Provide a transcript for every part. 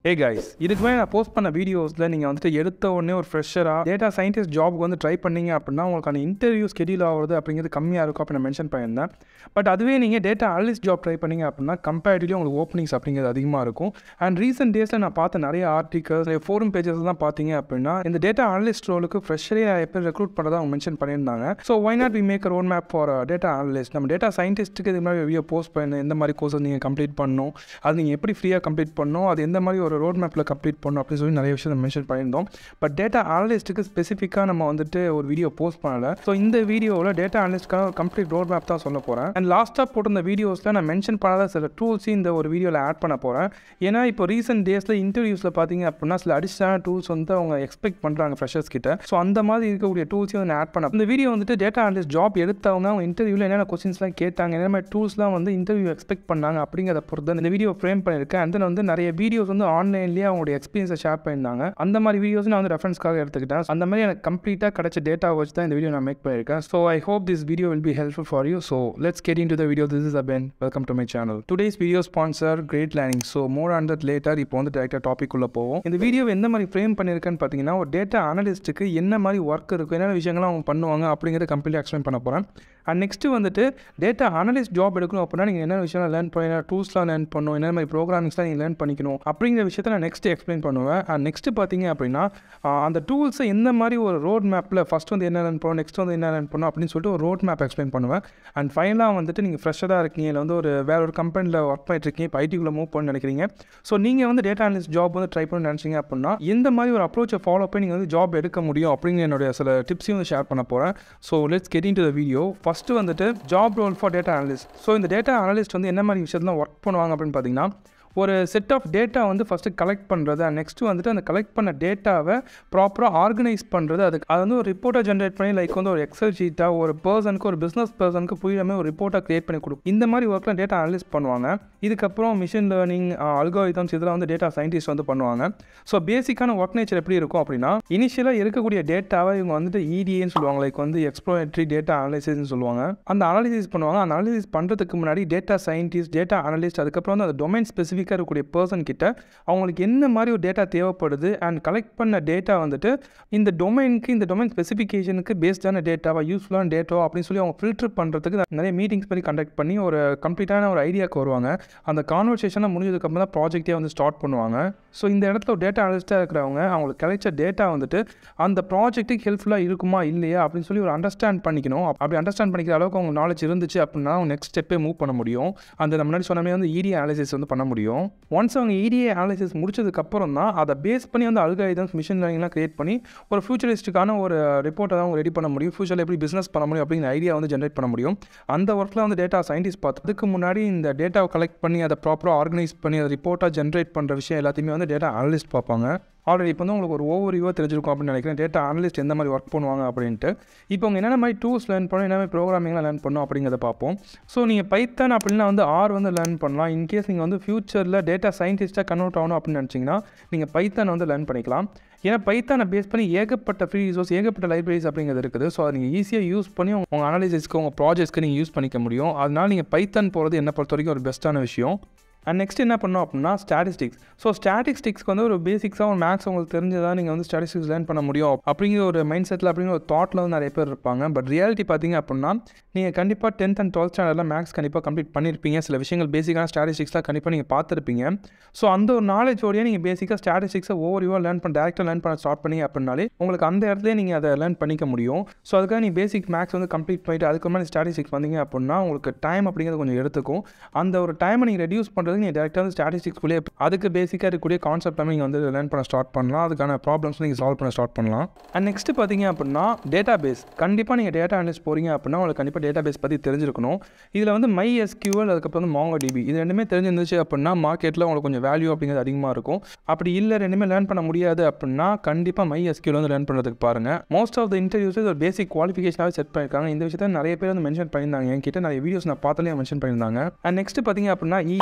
Hey guys, இதுக்கு மேலே நான் போஸ்ட் பண்ண வீடியோஸில் நீங்கள் வந்துட்டு எடுத்த உடனே ஒரு ஃப்ரெஷராக டேட்டா சயின்டிஸ்ட் ஜாபுக்கு வந்து ட்ரை பண்ணீங்க அப்படின்னா உங்களுக்கான இன்டர்வியூ ஸ்கெடியூல் ஆகிறது அப்படிங்கிறது கம்மியாக இருக்கும் அப்படி நான் மென்ஷன் பண்ணியிருந்தேன். பட் அதுவே நீங்கள் டேட்டா அனலிஸ்ட் ஜாப் ட்ரை பண்ணீங்க அப்படின்னா கம்பேரிட்டிவ்லி உங்களுக்கு ஓப்பனிங்ஸ் அப்படிங்கிறது அதிகமாக இருக்கும். அண்ட் ரீசெண்ட் டேஸில் நான் பார்த்த நிறைய ஆர்டிகல்ஸ் ஃபோரம் பேஜஸ் தான் பார்த்தீங்க அப்படின்னா இந்த டேட்டா அனலிஸ்ட் ரோலுக்கு ஃப்ரெஷரே எப்போ ரெக்ரூட் பண்ணுறதா அவங்க மென்ஷன் பண்ணியிருந்தாங்க. So why not we make road map for data analyst. நம்ம டேட்டா சயின்டிஸ்ட்டுக்கு இது மாதிரி வீடியோ போஸ்ட் பண்ணணும், எந்த மாதிரி கோர்ஸஸ் நீங்கள் கம்ப்ளீட் பண்ணணும், அது நீங்கள் எப்படி ஃப்ரீயாக கம்ப்ளீட் பண்ணணும், அது எந்த மாதிரி ஒரு ரோட் மேப்பில் கம்ப்ளீட் பண்ணணும் அப்படின்னு சொல்லி நிறைய விஷயம் மென்ஷன் பண்ணியிருந்தோம். பட் டேட்டா அனலிஸ்ட்டுக்கு ஸ்பெசிஃபிக்காக நம்ம வந்துட்டு ஒரு வீடியோ போஸ்ட் பண்ணலை. ஸோ இந்த வீடியோவில் டேட்டா அனலிஸ்ட்கான ஒரு கம்ப்ளீட் ரோட் மேப் தான் சொல்ல போகிறேன். அண்ட் லாஸ்ட்டாக போட்டிருந்த வீடியோஸில் நான் மென்ஷன் பண்ணாத சில டூல்ஸ் இந்த ஒரு வீடியோவில் ஆட் பண்ண போகிறேன். ஏன்னா இப்போ ரீசெண்ட் டேஸில் இன்டர்வியூஸில் பார்த்தீங்க அப்படின்னா சில அடிஷனல் டூல்ஸ் வந்து அவங்க எக்ஸ்பெக்ட் பண்ணுறாங்க ஃப்ரெஷர்ஸ் கிட்ட. ஸோ அந்த மாதிரி இருக்கக்கூடிய டூல்ஸையும் நான் ஆட் பண்ண இந்த வீடியோ வந்துட்டு டேட்டா அனலிஸ்ட் ஜாப் எடுத்தவங்க அவங்க இன்டர்வியூவில் என்னென்ன கொஸ்டின்ஸ்லாம் கேட்டாங்க, என்ன மாதிரி டூல்ஸ்லாம் வந்து இன்டர்வியூ எக்ஸ்பெக்ட் பண்ணாங்க அப்படிங்கிறத பொறுத்து இந்த வீடியோ ஃப்ரேம் பண்ணியிருக்கேன். அண்ட் தென் வந்து நிறைய வீடியோஸ் வந்து ஆன்லைன்லேயே அவங்களுடைய எக்ஸ்பீரியன்ஸை ஷேர் பண்ணியிருந்தாங்க. அந்த மாதிரி வீடியோஸ் நான் வந்து ரெஃபரன்ஸ்க்காக எடுத்துக்கிட்டேன். அந்த மாதிரி எனக்கு கம்ப்ளீட்டாக கிடைச்ச டேட்டா வச்சு தான் இந்த வீடியோ நான் மேக் பண்ணியிருக்கேன். So I hope this video will be helpful for you. So let's get into the video. This is abin. Welcome to my channel. Today's video sponsor great learning. So more on that later. இப்போ வந்து டேரக்டாக topic உள்ள போவோம். இந்த video எந்த மாதிரி frame பண்ணியிருக்கேன்னு பார்த்தீங்கன்னா ஒரு டேட்டா அனலிஸ்ட்டுக்கு என்ன மாதிரி ஒர்க் இருக்கும், என்னென்ன விஷயங்கள்லாம் அவங்க பண்ணுவாங்க அப்படிங்கிறத கம்ப்ளீட்டாக எக்ஸ்பிளைன் பண்ண போகிறேன். அண்ட் நெக்ஸ்ட்டு வந்துட்டு டேட்டா அனலிஸ்ட் ஜாப் எடுக்கணும் அப்படின்னா நீங்கள் என்ன விஷயம் லேர்ன் பண்ணணும், டூல்ஸ்லாம் லேர்ன் பண்ணணும், என்ன மாதிரி ப்ரோக்ராமிங்ஸ்லாம் நீங்கள் லேர்ன் பண்ணிக்கணும் அப்படிங்கிற விஷயத்தை நான் நெக்ஸ்ட் எக்ஸ்பிளைன் பண்ணுவேன். அண்ட் நெக்ஸ்ட்டு பார்த்தீங்க அப்படின்னா அந்த டூல்ஸை எந்த மாதிரி ஒரு ரோட் மேப்பில் ஃபஸ்ட் வந்து என்ன லேர்ன் பண்ணணும், நெக்ஸ்ட் வந்து என்ன லேர்ன் பண்ணணும் அப்படின்னு சொல்லிட்டு ஒரு ரோட் மேப் எக்ஸ்பிளைன் பண்ணுவேன். அண்ட் ஃபைனலாக வந்துட்டு நீங்கள் ஃப்ரெஷ்ஷாக இருக்கீங்க, இல்லை வந்து வேற ஒரு கம்பெனியில் ஒர்க் பண்ணிட்டு இருக்கீங்க, இப்போ ஐடிக்குள்ளே மூவ் பண்ண நினைக்கிறீங்க. ஸோ நீங்கள் வந்து டேட்டா அனலிஸ்ட் ஜாப் வந்து ட்ரை பண்ணி நினச்சிங்க அப்படின்னா எந்த மாதிரி ஒரு அப்ரோச்சை ஃபாலோ பண்ணி நீங்கள் வந்து ஜாப் எடுக்க முடியும் அப்படிங்கிற என்னுடைய சில டிப்ஸையும் வந்து ஷேர் பண்ண போகிறேன். So let's get into the video. First வந்துட்டு job role for data analyst. So இந்த டேட்டா அனலிஸ்ட் வந்து என்ன மாதிரி விஷயத்தில் ஒர்க் பண்ணுவாங்க அப்படின்னு பார்த்தீங்கன்னா ஒரு செட் ஆஃப் டேட்டா வந்து ஃபஸ்ட்டு கலெக்ட் பண்ணுறது, அண்ட் நெக்ஸ்ட்டு வந்துட்டு அந்த கலெக்ட் பண்ண டேட்டாவை ப்ராப்பராக ஆர்கனைஸ் பண்ணுறது. அது வந்து ஒரு ரிப்போர்ட்டாக ஜென்ரேட் பண்ணி லைக் வந்து ஒரு எக்ஸல் ஷீட்டாக ஒரு பர்சனுக்கு, ஒரு பிஸ்னஸ் பர்சனுக்கு புரியாமல் ஒரு ரிப்போர்ட்டாக க்ரியேட் பண்ணி கொடுக்கும். இந்த மாதிரி ஒர்க்கில் டேட்டா அனலிஸ்ட் பண்ணுவாங்க. இதுக்கப்புறம் மிஷின் லேர்னிங், அல்காரிதம்ஸ் இதெல்லாம் வந்து டேட்டா சயின்டிஸ்ட் வந்து பண்ணுவாங்க. ஸோ பேசிக்கான ஒர்க் நேச்சர் எப்படி இருக்கும் அப்படின்னா இனிஷியலாக இருக்கக்கூடிய டேட்டாவை இவங்க வந்துட்டு இடிஏன்னு சொல்லுவாங்க, லைக் வந்து எக்ஸ்ப்ளோரேட்டரி டேட்டா அனலிசிஸ்ன்னு சொல்லுவாங்க. அந்த அனாலிசிஸ் பண்ணுவாங்க. அந்த அனாலிசிஸ் பண்ணுறதுக்கு முன்னாடி டேட்டா சயின்டிஸ்ட், டேட்டா அனலிஸ்ட், அதுக்கப்புறம் வந்து அந்த டொமைன் ஸ்பெசிஃபிக் இருக்கக்கூடிய பர்சன் கிட்ட அவங்களுக்கு என்ன மாதிரி ஒரு டேட்டா தேவைப்படுது அண்ட் கலெக்ட் பண்ண டேட்டா வந்துட்டு இந்த டொமைனுக்கு, இந்த டொமைன் ஸ்பெசிஃபிகேஷனுக்கு பேஸ்டான டேட்டாவா, யூஸ்ஃபுல்லான டேட்டா அப்படின்னு சொல்லி அவங்க ஃபில்டர் பண்ணுறதுக்கு நிறைய மீட்டிங்ஸ் பண்ணி கண்டக்ட் பண்ணி ஒரு கம்ப்ளீட்டான ஒரு ஐடியாவுக்கு வருவாங்க. அந்த கான்வர்சேஷனாக முடிஞ்சதுக்கப்புறம் தான் ப்ராஜெக்டே வந்து ஸ்டார்ட் பண்ணுவாங்க. ஸோ இந்த இடத்துல ஒரு டேட்டா அனலிஸ்ட்டாக இருக்கிறவங்க அவங்களுக்கு கிடைச்ச டேட்டா வந்துட்டு அந்த ப்ராஜெக்ட்டுக்கு ஹெல்ப்ஃபுல்லாக இருக்குமா இல்லையா அப்படின்னு சொல்லி ஒரு அண்டர்ஸ்டாண்ட் பண்ணிக்கணும். அப்படி அண்டர்ஸ்டாண்ட் பண்ணிக்கிற அளவுக்கு அவங்க நாலேஜ் இருந்துச்சு அப்படின்னா அவங்க நெக்ஸ்ட் ஸ்டெப்பே மூவ் பண்ண முடியும். அந்த நம்ம முன்னாடி சொன்னமே வந்து இடிஏ அனாலிசிஸ் வந்து பண்ண முடியும். ஒன்ஸ் அவங்க இடிஏ அனாலிசிஸ் முடிச்சதுக்கப்புறம் தான் அதை பேஸ் பண்ணி வந்து அல்காரிதம்ஸ், மிஷின் லேர்னிங்லாம் கிரியேட் பண்ணி ஒரு ஃபியூச்சரிஸ்ட்டுக்கான ஒரு ரிப்போர்ட்டை தான் அவங்க ரெடி பண்ண முடியும். ஃபியூச்சரில் எப்படி பிஸ்னஸ் பண்ண முடியும் அப்படிங்கிற ஐடியா வந்து ஜென்ரேட் பண்ண முடியும். அந்த ஒர்க்கில் வந்து டேட்டா சயின்டிஸ்ட் பார்த்ததுக்கு முன்னாடி இந்த டேட்டாவை கலெக்ட் பண்ணி அதை ப்ராப்பராக ஆர்கனைஸ் பண்ணி அதை ரிப்போர்ட்டாக ஜென்ரேட் பண்ணுற விஷயம் எல்லாத்தையுமே வந்து டேட்டா அனலிஸ்ட் பார்ப்பாங்க. ஆல்ரெடி இப்போ வந்து உங்களுக்கு ஒரு ஓவர்வியூவாக தெரிஞ்சிருக்கும் அப்படின்னு நினைக்கிறேன் டேட்டா அனலிஸ்ட் எந்த மாதிரி ஒர்க் பண்ணுவாங்க அப்படின்ட்டு. இப்போ அவங்க என்னென்ன மாதிரி டூல்ஸ் லேர்ன் பண்ணணும், என்ன மாதிரி ப்ரோக்ராமிங்லாம் லேர்ன் பண்ணணும் அப்படிங்கிறத பார்ப்போம். ஸோ நீங்கள் பைத்தான் அப்படின்னா வந்து ஆர் வந்து லேர்ன் பண்ணலாம். இன்கேஸ் நீங்கள் வந்து ஃபியூச்சரில் டேட்டா சயின்டிஸ்ட்டாக கன்வெர்ட் ஆகணும் அப்படின்னு நினச்சிங்கன்னா நீங்கள் பைத்தான் வந்து லேர்ன் பண்ணிக்கலாம். ஏன்னா பைத்தானை பேஸ் பண்ணி ஏகப்பட்ட ஃப்ரீ ரிசோர்ஸ், ஏகப்பட்ட லைப்ரரிஸ் அப்படிங்கிறது இருக்குது. ஸோ அதை நீங்கள் ஈஸியாக யூஸ் பண்ணி உங்கள் அனாலிசிஸ்க்கு, உங்கள் ப்ராஜெக்ட்ஸ்க்கு நீங்கள் யூஸ் பண்ணிக்க முடியும். அதனால் நீங்கள் பைத்தான் போகிறது என்னை பொறுத்த வரைக்கும் ஒரு பெஸ்ட்டான விஷயம். அண்ட் நெக்ஸ்ட் என்ன பண்ணோம் அப்படின்னா ஸ்டாட்டிஸ்டிக்ஸ். ஸோ ஸ்டாட்டிஸ்டிக்ஸ்க்கு வந்து ஒரு பேசிக்ஸாக ஒரு மேக்ஸ் உங்களுக்கு தெரிஞ்சதான் நீங்கள் வந்து ஸ்டாட்டிஸ்டிக்ஸ் லேர்ன் பண்ண முடியும் அப்படிங்கிற ஒரு மைண்ட் செட்டில், அப்படிங்கிற ஒரு தாட்டில் வந்து நிறைய பேர் இருப்பாங்க. பட் ரியாலிட்டி பார்த்தீங்க அப்படின்னா நீங்கள் கண்டிப்பாக 10th and 12th ஸ்டாண்டர்டில் மேக்ஸ் கண்டிப்பாக கம்ப்ளீட் பண்ணியிருப்பீங்க. சில விஷயங்கள் பேசிக்கான ஸ்டாட்டிஸ்டிக்ஸ்லாம் கண்டிப்பாக நீங்கள் பார்த்துருப்பீங்க. ஸோ அந்த ஒரு நாலேஜோடையே நீங்கள் பேசிக்காக ஸ்டாட்டிஸ்டிக்ஸை ஓவர்வியூவாக டேரெக்டாக லேர்ன் பண்ண ஸ்டார்ட் பண்ணி அப்படின்னாலே உங்களுக்கு அந்த இடத்துல நீங்கள் அதை லேர்ன் பண்ணிக்க முடியும். ஸோ அதுக்காக நீங்கள் பேசிக் மேக்ஸ் வந்து கம்ப்ளீட் பண்ணிவிட்டு அதுக்கு மாதிரி ஸ்டாட்டிஸ்டிக்ஸ் வந்தீங்க அப்படின்னா உங்களுக்கு டைம் அப்படிங்கிறது கொஞ்சம் எடுத்துக்கும். அந்த ஒரு டைமை நீங்கள் ரெடியூஸ் பண்ணுறது நீங்கள் டேரெக்டாக வந்து ஸ்டாட்டிஸ்டிக்ஸ்குள்ளே அதுக்கு பேசிக்காக இருக்கக்கூடிய கான்செப்ட் நீங்கள் வந்து லேர்ன் பண்ண ஸ்டார்ட் பண்ணலாம். அதுக்கான ப்ராப்ளம்ஸ் நீங்கள் சால்வ் பண்ண ஸ்டார்ட் பண்ணலாம். அண்ட் நெக்ஸ்ட் பார்த்தீங்க அப்படின்னா டேட்டா பேஸ். கண்டிப்பாக நீங்கள் டேட்டா அனலிஸ்ட் போகிறீங்க அப்படின்னா உங்களுக்கு கண்டிப்பாக டேட்டா பேஸ் பற்றி தெரிஞ்சிருக்கணும். இதில் வந்து MySQL, அதுக்கப்புறம் வந்து MongoDB, இது ரெண்டுமே தெரிஞ்சிருந்துச்சு அப்படின்னா மார்க்கெட்டில் உங்களுக்கு கொஞ்சம் வேல்யூ அப்படிங்கிறது அதிகமாக இருக்கும். அப்படி இல்லை ரெண்டுமே லேர்ன் பண்ண முடியாது அப்படின்னா கண்டிப்பாக MySQL வந்து லேர்ன் பண்ணுறதுக்கு பாருங்கள். மோஸ்ட் ஆஃப் த இன்டர்வியூஸ் ஒரு பேசிக் குவாலிஃபிகேஷனாகவே செட் பண்ணியிருக்காங்க. இந்த விஷயத்தை நிறைய பேர் வந்து மென்ஷன் பண்ணியிருந்தாங்க. என்கிட்ட நிறைய வீடியோஸ் நான் பார்த்தாலே மென்ஷன் பண்ணியிருந்தாங்க. அண்ட் நெக்ஸ்ட் பார்த்தீங்க அப்படின்னா ETL.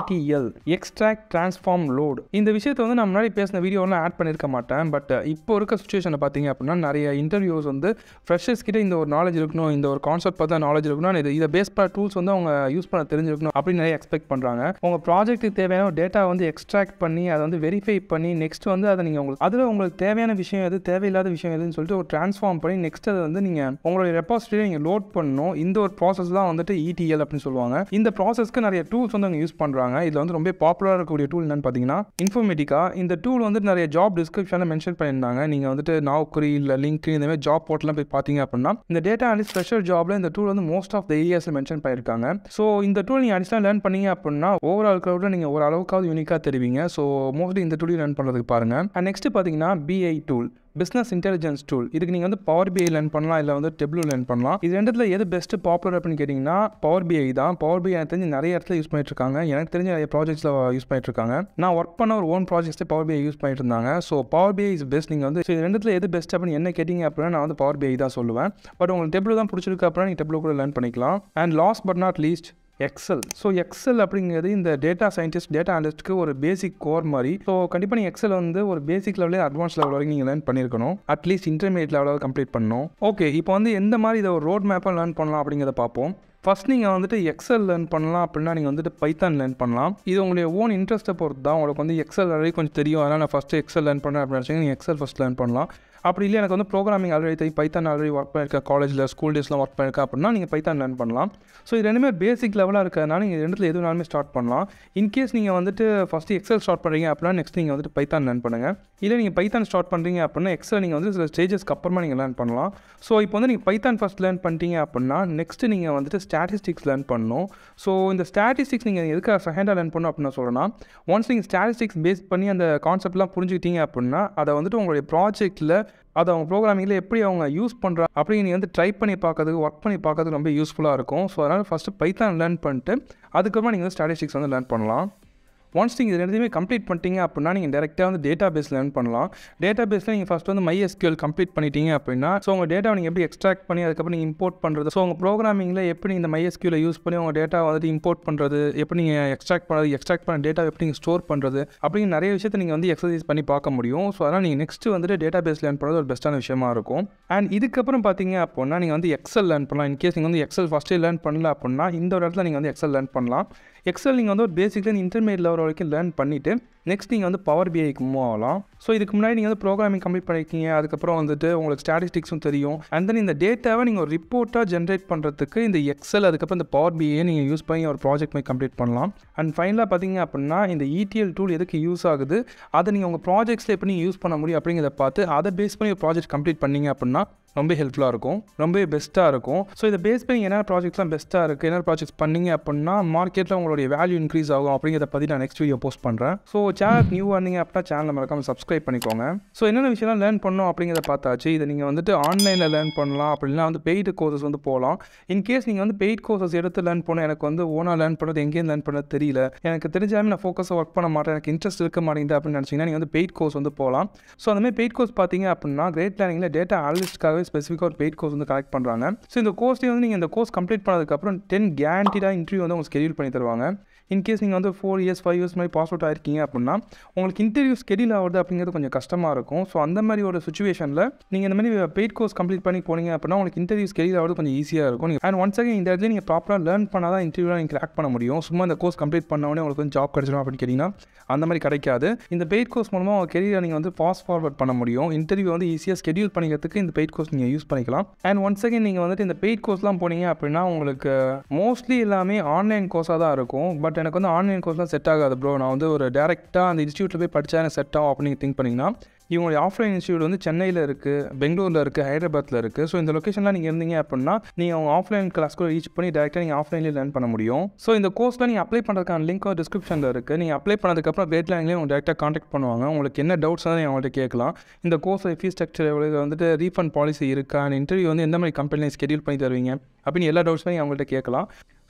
ETL extract transform load. இந்த விஷயத்தை வந்து நான் முன்னாடி பேசின வீடியோலாம் ஆட் பண்ணியிருக்க மாட்டேன். பட் இப்போ இருக்க சுச்சுவேஷனை பார்த்தீங்க அப்படின்னா நிறைய இன்டர்வியூஸ் வந்து ஃப்ரெஷர்ஸ் கிட்ட இந்த ஒரு நாலேஜ் இருக்கணும், இந்த ஒரு கான்செப்ட் பார்த்தா நாலேஜ் இருக்கணும், இதை பேஸ் பண்ண டூல்ஸ் வந்து அவங்க யூஸ் பண்ண தெரிஞ்சிருக்கணும் அப்படின்னு நிறைய எக்ஸ்பெக்ட் பண்ணுறாங்க. உங்கள் ப்ராஜெக்ட்டுக்கு தேவையான ஒரு டேட்டா வந்து எக்ஸ்ட்ராக்ட் பண்ணி அதை வந்து வெரிஃபை பண்ணி நெக்ஸ்ட் வந்து அதை நீங்கள் உங்களுக்கு தேவையான விஷயம் எது தேவையில்லாத விஷயம் எதுன்னு சொல்லிட்டு ஒரு ட்ரான்ஸ்ஃபார்ம் பண்ணி நெக்ஸ்ட் அதை வந்து நீங்கள் உங்களுடைய ரெபாசிட்டரியை நீங்கள் லோட் பண்ணணும். இந்த ஒரு ப்ராசஸ் தான் வந்துட்டு ETL அப்படின்னு சொல்லுவாங்க. இந்த ப்ராசஸ்க்கு நிறைய டூல்ஸ் வந்து அவங்க யூஸ் பண்ணுறாங்க. இதில் வந்து ரொம்ப பாப்புலராக இருக்கக்கூடிய டூல் என்னன்னு பார்த்தீங்கன்னா இன்ஃபர்மேட்டிக்கா. இந்த டூல் வந்து நிறைய ஜாப் டிஸ்கிரிப்ஷனில் மென்ஷன் பண்ணியிருந்தாங்க. நீங்கள் வந்துட்டு நாவ்கரி இல்லை லிங்க்டின் இந்த மாதிரி ஜாப் போர்ட்டலாம் போய் பார்த்தீங்க அப்படின்னா இந்த டேட்டா அனலிஸ்ட் ஃப்ரெஷர் ஜாப்ல இந்த டூல் வந்து மோஸ்ட் ஆஃப் த ஏரியாஸில் மென்ஷன் பண்ணியிருக்காங்க. ஸோ இந்த டூல் நீங்கள் அடிஷனலாக லேர்ன் பண்ணீங்க அப்படின்னா ஓவரால் க்ரௌடில் நீங்கள் ஒரு அளவுக்காவது யூனிக்காக தெரிவிங்க. ஸோ மோஸ்ட்லி இந்த டூலையும் லேர்ன் பண்ணுறதுக்கு பாருங்கள். அண்ட் நெக்ஸ்ட் பார்த்தீங்கன்னா BI tool, business intelligence tool. இதுக்கு நீங்கள் வந்து பவர் BI லேர்ன் பண்ணலாம், இல்லை வந்து டெப்ளூ லேர்ன் பண்ணலாம். இது ரெண்டுத்தில் எது பெஸ்ட்டு பாப்புலர் அப்படின்னு கேட்டிங்கன்னா பவர் BI தான். பவர் BI எனக்கு தெரிஞ்சு நிறைய இடத்துல யூஸ் பண்ணிட்டு இருக்காங்க. எனக்கு தெரிஞ்ச நிறைய ப்ராஜெக்ட்ஸில் யூஸ் பண்ணிட்டு இருக்காங்க. நான் ஒர்க் பண்ண ஒரு ஓன் ப்ராஜெக்ட்ஸே பவர் BI யூஸ் பண்ணிட்டு இருந்தாங்க. So power BI is best. நீங்கள் வந்து இது ரெண்டுத்தில் எது பெஸ்ட் அப்படின்னு என்ன கேட்டிங்க அப்படின்னா நான் வந்து பவர் BI தான் சொல்லுவேன். பட் உங்களுக்கு டெப்ளூ தான் பிடிச்சிருக்கு அப்படின்னா நீங்கள் டெப்ளூ கூட லேர்ன் பண்ணிக்கலாம். And last but not least excel. So excel அப்படிங்கிறது இந்த டேட்டா சயின்டிஸ்ட் டேட்டா அனலிஸ்ட்டுக்கு ஒரு பேசிக் கோர் மாதிரி. ஸோ கண்டிப்பாக நீங்கள் எக்ஸல் வந்து ஒரு பேசிக் லெவலே அட்வான்ஸ் லெவல் வரைக்கும் நீங்கள் லேர்ன் பண்ணியிருக்கணும். அட்லீஸ்ட் இன்டர்மீடியட் லெவலில் கம்ப்ளீட் பண்ணணும். ஓகே, இப்போ வந்து எந்த மாதிரி இதை ஒரு ரோட் மேப்பாக லேர்ன் பண்ணலாம் அப்படிங்கிறத பார்ப்போம். ஃபஸ்ட் நீங்கள் வந்துட்டு எக்ஸல் லேர்ன் பண்ணலாம் அப்படின்னா நீங்கள் வந்துட்டு பைத்தான் லேர்ன் பண்ணலாம். இது உங்களுடைய ஓன் இன்ட்ரெஸ்ட்டை பொறுத்து தான். உங்களுக்கு வந்து எக்ஸல் ஆல்ரெடி கொஞ்சம் தெரியும், அதனால் நான் ஃபஸ்ட்டு எக்ஸல் லேர்ன் பண்ணேன் அப்படின்னு நினச்சிங்க நீங்கள் எக்ஸல் ஃபஸ்ட் லேர்ன் பண்ணலாம். அப்படி இல்லை எனக்கு வந்து ப்ரோக்ராமிங் ஆல்ரெடி தெரியும், பைத்தான் ஆல்ரெடி ஒர்க் பண்ணியிருக்கேன், காலேஜில் ஸ்கூல் டேஸ்லாம் ஒர்க் பண்ணியிருக்கேன் அப்படின்னா நீங்கள் பைத்தான் லேர்ன் பண்ணலாம். ஸோ இது ரெண்டுமே பேசிக் லெவலாக இருக்கிறதுனால நீங்கள் ரெண்டுத்தில் எதுனாலுமே ஸ்டார்ட் பண்ணலாம். இன்கேஸ் நீங்கள் வந்துட்டு ஃபஸ்ட்டு எக்ஸல் ஸ்டார்ட் பண்ணுறீங்க அப்படின்னா நெக்ஸ்ட் நீங்கள் வந்துட்டு பைத்தான் லேர்ன் பண்ணுங்கள். இல்லை நீங்கள் பைத்தான் ஸ்டார்ட் பண்ணுறீங்க அப்படின்னா எக்ஸல் நீங்கள் வந்து சில ஸ்டேஜஸ்க்கு அப்புறமா நீங்கள் லேர்ன் பண்ணலாம். ஸோ இப்போ வந்து நீங்கள் பைத்தான் ஃபஸ்ட் லேர்ன் பண்ணிட்டீங்க அப்படின்னா நெக்ஸ்ட்டு நீங்கள் வந்துட்டு ஸ்டாட்டிஸ்டிக்ஸ் லேர்ன் பண்ணணும். ஸோ இந்த ஸ்டாட்டிஸ்டிக்ஸ் நீங்கள் எதுக்காக செகண்டாக லேர்ன் பண்ணணும் அப்படின்னு சொல்கிறேன்னா ஒன்ஸ் நீங்கள் ஸ்டாட்டிஸ்டிக்ஸ் பேஸ் பண்ணி அந்த கான்செப்ட்லாம் புரிஞ்சுக்கிட்டீங்க அப்படின்னா அதை வந்துட்டு உங்களுடைய ப்ராஜெக்ட்டில் அதை அவங்க ப்ரோக்ராமிங்கில் எப்படி அவங்க யூஸ் பண்ணுறா அப்படின்னு நீங்கள் வந்து ட்ரை பண்ணி பார்க்கறதுக்கு ஒர்க் பண்ணி பார்க்கறதுக்கு ரொம்ப யூஸ்ஃபுல்லாக இருக்கும். ஸோ அதனால் ஃபஸ்ட்டு பைத்தான் லேர்ன் பண்ணிட்டு அதுக்கப்புறமா நீங்கள் வந்து ஸ்டாட்டிஸ்டிக்ஸ் வந்து லேர்ன் பண்ணலாம். ஒன்ஸ் நீங்கள் இது ரெண்டுமே கம்ப்ளீட் பண்ணிட்டீங்க அப்படின்னா நீங்கள் டேரெக்டாக வந்து டேட்டா பேஸ் லேர்ன் பண்ணலாம். டேட்டா பேஸில் நீங்கள் ஃபஸ்ட் வந்து MySQL கம்ப்ளீட் பண்ணிட்டீங்க அப்படின்னா ஸோ உங்கள் டேட்டாவை நீங்கள் எப்படி எக்ஸ்ட்ராக்ட் பண்ணி அதுக்கப்புறம் நீங்கள் இம்போர்ட் பண்ணுறது, ஸோ உங்கள் ப்ரோக்ராமிங்கில் எப்படி இந்த MySQL யூஸ் பண்ணி உங்கள் டேட்டா வந்துட்டு இம்போர்ட் பண்ணுறது, எப்படி நீங்கள் எக்ஸ்ட்ராக்ட் பண்ண டேட்டா எப்படி நீங்கள் ஸ்டோர் பண்ணுறது அப்படின்னு நிறைய விஷயத்தை நீங்கள் வந்து எக்ஸசைஸ் பண்ணி பார்க்க முடியும். ஸோ அதனால் நீங்கள் நெக்ஸ்ட்டு வந்துட்டு டேட்டா பேஸ் லேர்ன் பண்ணுறது ஒரு பெஸ்ட்டான விஷயமா இருக்கும். அண்ட் இதுக்கப்புறம் பார்த்தீங்க அப்படின்னா நீங்கள் வந்து எக்ஸல் லேர்ன் பண்ணலாம். இன்கேஸ் நீங்கள் வந்து எக்ஸல் ஃபஸ்ட்டே லேர்ன் பண்ணல அப்படின்னா இந்த ஒரு இடத்துல நீங்கள் வந்து எக்ஸல் லேர்ன் பண்ணலாம். எக்ஸல் நீங்கள் வந்து ஒரு பேசிக்லேருந்து இன்டர்மீடியட் லெவல் வரைக்கும் லேர்ன் பண்ணிவிட்டு நெக்ஸ்ட் நீங்கள் வந்து பவர் BIக்கு மூவ் ஆகலாம். ஸோ இதுக்கு முன்னாடி நீங்கள் வந்து ப்ரோக்ராமிங் கம்ப்ளீட் பண்ணியிருக்கீங்க, அதுக்கப்புறம் வந்துட்டு உங்களுக்கு ஸ்டாட்டிஸ்டிக்ஸும் தெரியும். அண்ட் தென் இந்த டேட்டாவை நீங்கள் ஒரு ரிப்போர்ட்டாக ஜென்ரேட் பண்ணுறதுக்கு இந்த எக்ஸல் அதுக்கப்புறம் இந்த பவர் BIயை நீங்கள் யூஸ் பண்ணி ஒரு ப்ராஜெக்ட் மாதிரி கம்ப்ளீட் பண்ணலாம். அண்ட் ஃபைனலாக பார்த்தீங்க அப்படின்னா இந்த ETL டூல் எதுக்கு யூஸ் ஆகுது, அதை நீங்கள் உங்கள் ப்ராஜெக்ட்ஸில் எப்படி நீங்கள் யூஸ் பண்ண முடியும் அப்படிங்கிறத பார்த்து அதை பேஸ் பண்ணி ஒரு ப்ராஜெக்ட் கம்ப்ளீட் பண்ணிங்க அப்படின்னா ரொம்ப ஹெல்ப்ஃபுல்லாக இருக்கும், ரொம்ப பெஸ்ட்டாக இருக்கும். ஸோ இதை பேஸ் பண்ணி என்ன ப்ராஜெக்ட்ஸ்லாம் பெஸ்ட்டாக இருக்குது, என்ன ப்ராஜெக்ட்ஸ் பண்ணிங்க அப்படின்னா மார்க்கெட்டில் உங்களுடைய வேல்யூ இன்க்ரீஸ் ஆகும் அப்படிங்கிறத பற்றி நான் நெக்ஸ்ட் வீடியோ போஸ்ட் பண்ணுறேன். ஸோ சேனல் நியூவாக இருந்தீங்க அப்படின்னா சேனலை மறக்காமல் சப்ஸ்கிரைப் பண்ணிக்கோங்க. ஸோ என்னென்ன விஷயம்லாம் லேர்ன் பண்ணணும் அப்படிங்கிறத பார்த்தாச்சு. இதை நீங்கள் வந்துட்டு ஆன்லைனில் லேர்ன் பண்ணலாம், அப்படின்னா வந்து பெய்டு கோர்சஸ் வந்து போகலாம். இன்கேஸ் நீங்கள் வந்து பெய்ட் கோர்சஸ் எடுத்து லேர்ன் பண்ணணும், எனக்கு வந்து ஓனாக லேர்ன் பண்ணுறது எங்கேயும் லேர்ன் பண்ணது தெரியல, எனக்கு தெரிஞ்சாலுமே நான் ஃபோக்கஸாக ஒர்க் பண்ண மாட்டேன், எனக்கு இன்ட்ரெஸ்ட் இருக்க மாட்டேங்குது அப்படின்னு நினச்சிங்கன்னா நீங்கள் வந்து பெய்ட் கோர்ஸ் வந்து போகலாம். ஸோ அந்தமாதிரி பெய்ட் கோர்ஸ் பார்த்தீங்க அப்படின்னா கிரேட் லேர்னிங்கில் டேட்டா அனலிஸ்ட்காகவே ஸ்பெசிஃபிக்காக ஒரு பெய்ட் கோர்ஸ் வந்து கனெக்ட் பண்ணுறாங்க. ஸோ இந்த கோர்ஸ்லேயே வந்து நீங்கள் இந்த கோர்ஸ் கம்ப்ளீட் பண்ணதுக்கப்புறம் 10 கேரண்டிடாக இன்டர்வியூ வந்து உங்களுக்கு ஸ்கெடியூல் பண்ணி தருவாங்க. இன்கேஸ் நீங்கள் வந்து 4 இயர்ஸ் 5 இயர்ஸ் மாதிரி பாஸ் அவுட் ஆயிருக்கீங்க அப்படின்னா உங்களுக்கு இன்டர்வியூ ஸ்கெடியூல் ஆகுது அப்படிங்கிறது கொஞ்சம் கஷ்டமாக இருக்கும். ஸோ அந்த மாதிரி ஒரு சுச்சுவேஷனில் நீங்கள் இந்த மாதிரி பெய்ட் கோர்ஸ் கம்ப்ளீட் பண்ணி போனீங்க அப்படின்னா உங்களுக்கு இன்டர்வியூ ஸ்கெடியூல் ஆகுது கொஞ்சம் ஈஸியாக இருக்கும். அண்ட் ஒன்ஸ் அகைன் இந்த இடத்துல நீங்கள் ப்ராப்பராக லேர்ன் பண்ணால் தான் இன்டர்வியூவில் நீங்கள் கிராக் பண்ண முடியும். சும்மா இந்த கோர்ஸ் கம்ப்ளீட் பண்ணவொடனே உங்களுக்கு வந்து ஜாப் கிடைச்சிடும் அப்படின்னு கேட்டிங்கன்னா அந்த மாதிரி கிடைக்காது. இந்த பெய்ட் கோர்ஸ் மூலமாக உங்கள் கெரியரை நீங்கள் வந்து ஃபாஸ்ட் ஃபார்வர்ட் பண்ண முடியும். இன்டர்வியூ வந்து ஈஸியாக ஸ்கெடியூல் பண்ணிக்கிறதுக்கு இந்த பெய்ட் கோர்ஸ் நீங்கள் யூஸ் பண்ணிக்கலாம். அண்ட் ஒன்ஸ் அகைன் நீங்கள் வந்துட்டு இந்த பெய்ட் கோர்ஸ்லாம் போனீங்க அப்படின்னா உங்களுக்கு மோஸ்ட்லி எல்லாமே ஆன்லைன் கோர்ஸாக தான் இருக்கும். பட் எனக்கு வந்து ஆன்லைன் கோர்ஸ்லாம் செட் ஆகாது ப்ரோ, நான் வந்து ஒரு டேரெக்டாக அந்த இன்ஸ்டியூட்டில் போய் படித்தா எனக்கு செட் ஆகும் அப்படின்னு திங்க் பண்ணிங்கன்னா இவங்களுடைய ஆஃப்லைன் இன்ஸ்டியூட் வந்து சென்னையில் இருக்குது, பெங்களூரில் இருக்குது, ஹைதராபாத்தில் இருக்குது. ஸோ இந்த லொக்கேஷன்லாம் நீங்கள் இருந்தீங்க அப்படின்னா நீங்கள் அவங்க ஆஃப்லைன் கிளாஸ்க்கு ரீச் பண்ணி டேரெக்டாக நீங்கள் ஆஃப்லைன்லேயே லேர்ன் பண்ண முடியும். ஸோ இந்த கோர்ஸில் நீங்கள் அப்ளை பண்ணுறதுக்கான லிங்க் டிஸ்கிரிப்ஷனில் இருக்குது. நீங்கள் அப்ளை பண்ணதுக்கப்புறம் கிரேட் லேர்னிங்லேயே அவங்க டேரெக்டாக காண்டாக்ட் பண்ணுவாங்க. உங்களுக்கு என்ன டவுட்ஸ் தான் நீங்கள் அவங்கள்ட்ட கேட்கலாம். இந்த கோர்ஸை ஃபீஸ் ஸ்ட்ரக்சர் எவ்வளோ, வந்துட்டு ரீஃபண்ட் பாலிசி இருக்கா, இன்டர்வியூ வந்து எந்த மாதிரி கம்பெனியில் ஸ்கெடியூல் பண்ணி தருவீங்க அப்படின்னு எல்லா டவுட்ஸுமே நீங்கள் அவங்கள்ட்ட கேட்கலாம்.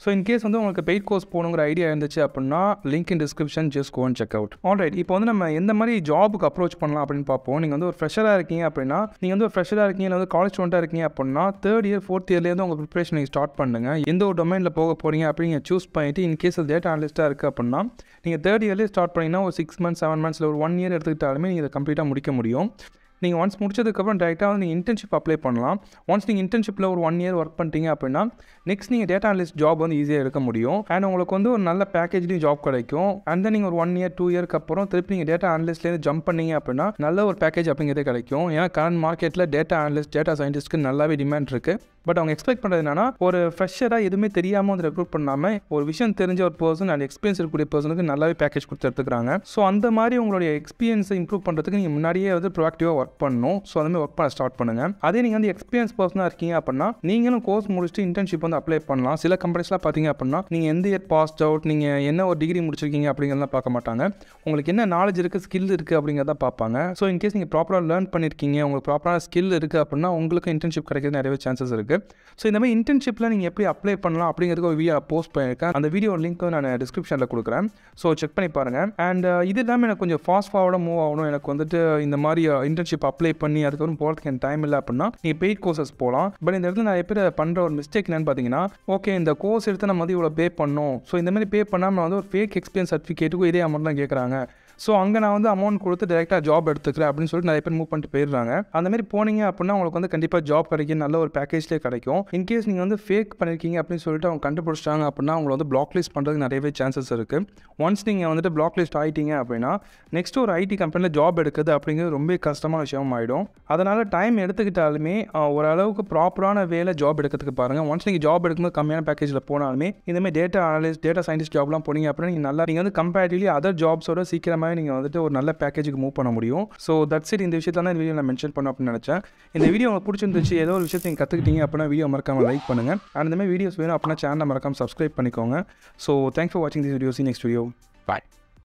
ஸோ இன்கேஸ் வந்து உங்களுக்கு பெய்ட் கோர்ஸ் போகணுங்கிற ஐடியா இருந்துச்சு அப்படின்னா link in description just go and check out. Alright, இப்போ வந்து நம்ம எந்த மாதிரி ஜாபுக்கு அப்ரோச் பண்ணலாம் அப்படின்னு பார்ப்போம். நீங்கள் வந்து ஒரு ஃப்ரெஷராக இருக்கீங்க அப்படின்னா, நீங்கள் வந்து ஒரு ஃப்ரெஷராக இருக்கீங்க இல்லை வந்து காலேஜ் ஸ்டூடெண்ட்டாக இருக்கீங்க அப்படின்னா 3rd இயர் 4th இயர்லேருந்து உங்கள் ப்ரிப்பரேஷன் நீங்கள் ஸ்டார்ட் பண்ணுங்கள். எந்த ஒரு டொமைனில் போக போகிறீங்க அப்படின்னு நீங்கள் சூஸ் பண்ணிவிட்டு இன்கேஸ் அது டேட்டா அனலிஸ்ட்டாக இருக்குது அப்படின்னா நீங்கள் 3rd இயர்லேயே ஸ்டார்ட் பண்ணிங்கன்னா ஒரு 6 months 7 months இல்லை ஒரு 1 year எடுத்துக்கிட்டாலுமே நீங்கள் இதை கம்ப்ளீட்டாக முடிக்க முடியும். நீங்கள் ஒன்ஸ் முடிச்சதுக்கப்புறம் டேரெக்டாக வந்து நீங்கள் இன்டர்ன்ஷிப் அப்ளை பண்ணலாம். ஒன்ஸ் நீங்கள் இன்டர்ன்ஷிப்பில் ஒரு 1 year ஒர்க் பண்ணிட்டீங்க அப்படின்னா நெக்ஸ்ட் நீங்கள் டேட்டா அனலிஸ்ட் ஜாப் வந்து ஈஸியாக எடுக்க முடியும். அண்ட் உங்களுக்கு வந்து ஒரு நல்ல பேக்கேஜ்லேயும் ஜாப் கிடைக்கும். அண்ட் தென் நீங்கள் ஒரு 1 year 2 yearக்கு அப்புறம் திருப்பி நீங்கள் டேட்டா அனலிஸ்ட்லேருந்து ஜம்ப் பண்ணீங்க அப்படின்னா நல்ல ஒரு பேக்கேஜ் அப்படிங்கிறதே கிடைக்கும். ஏன்னா கரண்ட் மார்க்கெட்டில் டேட்டா அனலிஸ்ட் டேட்டா சயின்டிஸ்ட்க்கு நல்லாவே டிமாண்ட் இருக்குது. பட் அவங்க எக்ஸ்பெக்ட் பண்ணுறது என்னன்னா ஒரு ஃப்ரெஷராக எதுவுமே தெரியாமல் வந்து ரெக்ரூட் பண்ணாமல் ஒரு விஷயம் தெரிஞ்ச ஒரு பர்சன் அண்ட் எக்ஸ்பீரியன்ஸ் இருக்கக்கூடிய பர்சனுக்கு நல்லாவே பேக்கேஜ் கொடுத்து எடுத்துக்கிறாங்க. ஸோ அந்த மாதிரி உங்களுடைய எக்ஸ்பீரியன்ஸை இம்ப்ரூவ் பண்ணுறதுக்கு நீங்கள் முன்னாடியே வந்து ப்ரோஆக்டிவாக ஒர்க் பண்ணணும். ஸோ அந்த மாதிரி ஒர்க் பண்ண ஸ்டார்ட் பண்ணுங்கள். அதே நீங்கள் வந்து எக்ஸ்பீரியன்ஸ் பர்சனாக இருக்கீங்க அப்படின்னா நீங்களும் கோர்ஸ் முடிச்சுட்டு இன்டர்ன்ஷிப் வந்து அப்ளை பண்ணலாம். சில கம்பெனிஸ்லாம் பார்த்தீங்க அப்படின்னா நீங்கள் எந்த இயர் பாஸ்ட் அவுட், நீங்கள் என்ன ஒரு டிகிரி முடிச்சிருக்கீங்க அப்படிங்கிறதெல்லாம் பார்க்க மாட்டாங்க. உங்களுக்கு என்ன நாலேஜ் இருக்குது, ஸ்கில் இருக்குது அப்படிங்கிறத பார்ப்பாங்க. ஸோ இன்கேஸ் நீங்கள் ப்ராப்பராக லேர்ன் பண்ணியிருக்கீங்க, உங்களுக்கு ப்ராப்பரான ஸ்கில் இருக்குது அப்படின்னா உங்களுக்கு இன்டர்ன்ஷிப் கிடைக்கிறது நிறையவே சான்சஸ் இருக்குது. ஸோ இந்த மாதிரி இன்டர்ன்ஷிப்பில் நீங்கள் எப்படி அப்ளை பண்ணலாம் அப்படிங்கிறதுக்கு ஒரு வீடியோ போஸ்ட் பண்ணியிருக்கேன். அந்த வீடியோ லிங்க் நான் டிஸ்கிரிப்ஷனில் கொடுக்குறேன். ஸோ செக் பண்ணி பாருங்கள். அண்ட் இது இல்லாமல் எனக்கு கொஞ்சம் ஃபாஸ்ட் ஃபார்வர்டாக மூவ் ஆகணும், எனக்கு வந்துட்டு இந்த மாதிரி இன்டர்ன்ஷிப் அப்ளை பண்ணி அதுக்கப்புறம் போகிறதுக்கு எனக்கு டைம் இல்லை அப்படின்னா நீங்கள் பெய்ட் கோர்சஸ் போகலாம். பட் இந்த இடத்துல நிறைய பேர் பண்ணுற ஒரு மிஸ்டேக் என்னன்னு பார்த்தீங்கன்னா, ஓகே இந்த கோர்ஸ் எடுத்து நம்ம வந்து இவ்வளோ பே பண்ணணும், ஸோ இந்த மாதிரி பே பண்ணாமல் வந்து ஒரு ஃபேக் எக்ஸ்பீரியன்ஸ் சர்டிஃபிகேட்டுக்கும் இதே அமௌண்ட் தான் கேட்குறாங்க. ஸோ அங்கே நான் வந்து அமௌண்ட் கொடுத்து டேரெக்டாக ஜாப் எடுத்துக்கிறேன் அப்படின்னு சொல்லிட்டு நிறைய பேர் மூவ் பண்ணிட்டு போயிடுறாங்க. அந்த மாதிரி போனீங்க அப்படின்னா உங்களுக்கு வந்து கண்டிப்பாக ஜாப் கிடைக்கும், நல்ல ஒரு பேக்கேஜ்லேயே கிடைக்கும். இன்கேஸ் நீங்கள் வந்து ஃபேக் பண்ணியிருக்கீங்க அப்படின்னு சொல்லிட்டு அவங்க கண்டுபிடிச்சிட்டாங்க அப்படின்னா அவங்களை வந்து பிளாக் லிஸ்ட் பண்ணுறதுக்கு நிறையவே சான்சஸ் இருக்குது. ஒன்ஸ் நீங்கள் வந்துட்டு பிளாக் லிஸ்ட் ஆகிட்டீங்க அப்படின்னா நெக்ஸ்ட் ஒரு ஐடி கம்பெனியில் ஜாப் எடுக்குது அப்படிங்கிறது ரொம்ப கஷ்டமான விஷயம் ஆகிடும். அதனால் டைம் எடுத்துக்கிட்டாலுமே ஓரளவுக்கு ப்ராப்பரான வேலை ஜாப் எடுக்கிறதுக்கு பாருங்கள். ஒன்ஸ் நீங்கள் ஜாப் எடுக்கும்போது கம்மியான பேக்கேஜில் போனாலுமே இந்தமாதிரி டேட்டா அனலிஸ்ட் டேட்டா சயின்டிஸ்ட் ஜாப்லாம் போனீங்க அப்படின்னா நீங்கள் வந்து கம்பேரிட்டிவ்லி அதர் ஜாப்ஸோட சீக்கிரமாக நீங்கள் வந்துட்டு ஒரு நல்ல பேக்கேஜுக்கு மூவ் பண்ண முடியும். So that's it. இந்த விஷயத்தான் இந்த வீடியோ நான் மென்ஷன் பண்ண அப்படின்னு நினச்சேன். இந்த வீடியோ உங்களுக்கு பிடிச்சிருந்துச்சு, ஏதோ ஒரு விஷயத்தை நீங்கள் கற்றுக்கிட்டீங்க அப்படின்னா வீடியோ மறக்காமல் லைக் பண்ணுங்கள். அண்ட் இந்த மாதிரி வீடியோஸ் வேணும் அப்படின்னா சேனலை மறக்காமல் சப்ஸ்கிரைப் பண்ணிக்கோங்க. ஸோ தேங்க்ஸ் ஃபார் வாட்சிங் this video. See you next video. Bye.